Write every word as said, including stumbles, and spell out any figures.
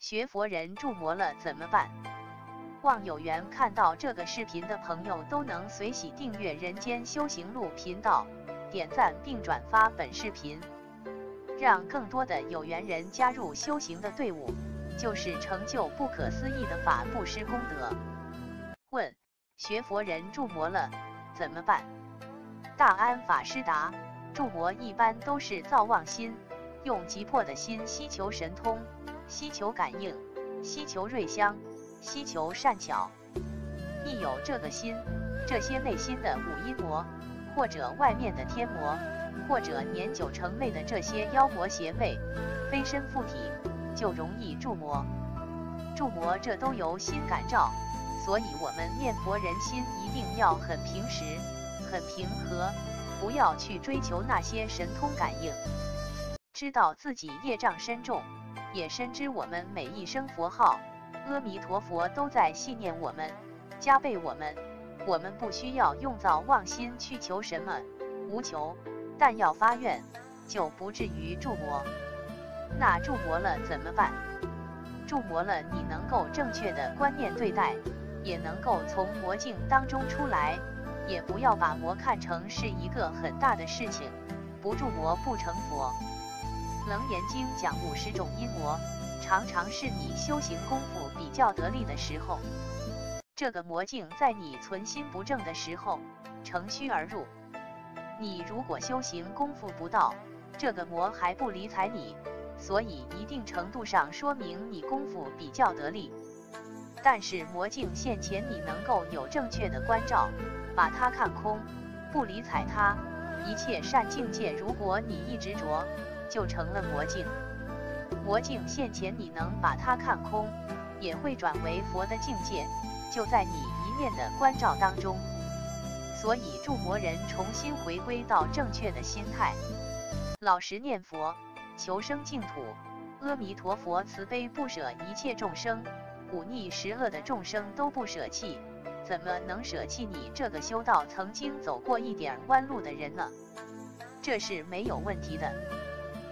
学佛人助魔了怎么办？望有缘看到这个视频的朋友都能随喜订阅人间修行路频道，点赞并转发本视频，让更多的有缘人加入修行的队伍，就是成就不可思议的法布施功德。问：学佛人助魔了怎么办？大安法师答：助魔一般都是造妄心，用急迫的心希求神通，希求感应，希求瑞香，希求善巧。一有这个心，这些内心的五阴魔，或者外面的天魔，或者年久成魅的这些妖魔邪魅，飞身附体，就容易助魔。助魔这都由心感召，所以我们念佛人心一定要很平实，很平和，不要去追求那些神通感应。知道自己业障深重，也深知我们每一声佛号，阿弥陀佛都在系念我们，加倍我们。我们不需要用造妄心去求什么，无求，但要发愿，就不至于助魔。那助魔了怎么办？助魔了，你能够正确的观念对待，也能够从魔境当中出来，也不要把魔看成是一个很大的事情，不助魔不成佛。楞严经讲五十种阴魔，常常是你修行功夫比较得力的时候，这个魔境在你存心不正的时候乘虚而入。你如果修行功夫不到，这个魔还不理睬你，所以一定程度上说明你功夫比较得力。但是魔境现前，你能够有正确的关照，把它看空，不理睬它，一切善境界如果你一执着，就成了魔境。魔境现前，你能把它看空，也会转为佛的境界，就在你一念的关照当中。所以助魔人重新回归到正确的心态，老实念佛，求生净土。阿弥陀佛慈悲不舍一切众生，忤逆十恶的众生都不舍弃，怎么能舍弃你这个修道曾经走过一点弯路的人呢？这是没有问题的。